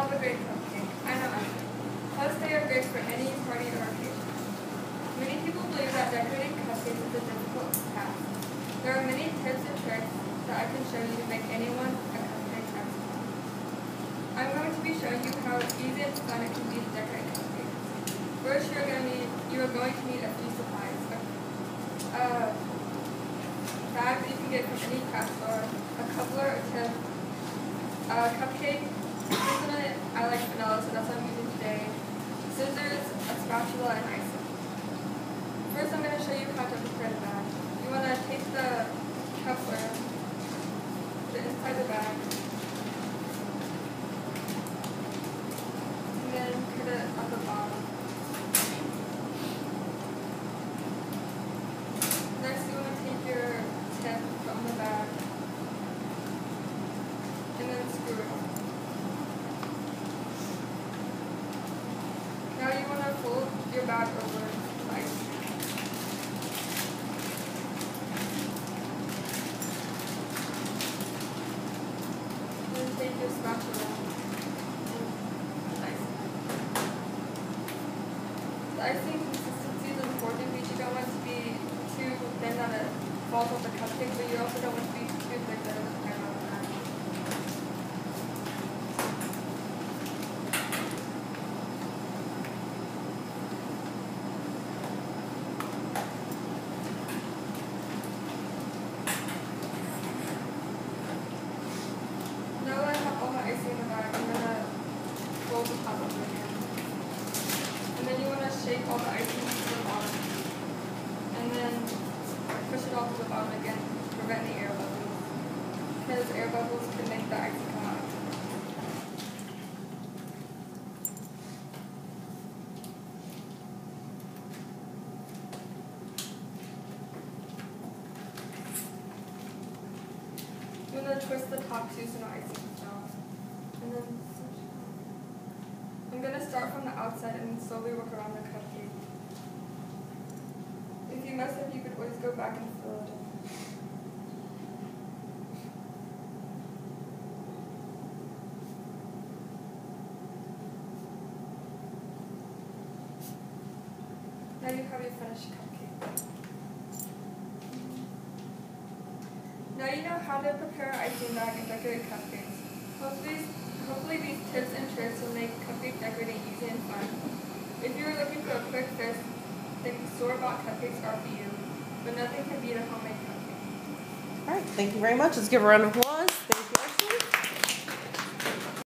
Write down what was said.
love a great cupcake. I know I do. Plus, they are great for any party or occasion. Many people believe that decorating cupcakes is a difficult task. There are many tips and tricks that I can show you to make anyone a cupcake expert. I'm going to be showing you how easy and fun it can be to decorate cupcakes. First, you are going to need a few supplies. Bags you can get from any craft store, a coupler or tip, a cupcake. Personally, I like vanilla, so that's what I'm using today. Scissors, a spatula, and icing. First, I'm going to show you how to prepare the bag. You want to take the coupler, put it inside the bag, and then put it at the bottom. Next, you want to take your tip from the bag, and then screw it on. Now you want to fold your bag over the ice cream. Then take your spatula and ice it. The icing consistency is important because you don't want to be too thin that it falls off the cupcake, but you also don't want to be too thick that it doesn't hang on the back. Now that I have all my icing in the bag, I'm going to fold the top over again. And then you want to shake all the icing to the bottom. And then push it all to the bottom again to prevent any air bubbles. Because air bubbles can make the icing come out. You want to twist the top too so no icing comes out. And then I'm going to start from the outside and slowly work around the cupcake. If you mess up, you could always go back and fill it in. Now you have your finished cupcake. Now you know how to prepare an icing bag and decorate cupcakes. Hopefully these tips and tricks will make cupcake decorating easy and fun. If you are looking for a quick fix, think store-bought cupcakes are for you, but nothing can beat a homemade cupcake. All right, thank you very much. Let's give a round of applause.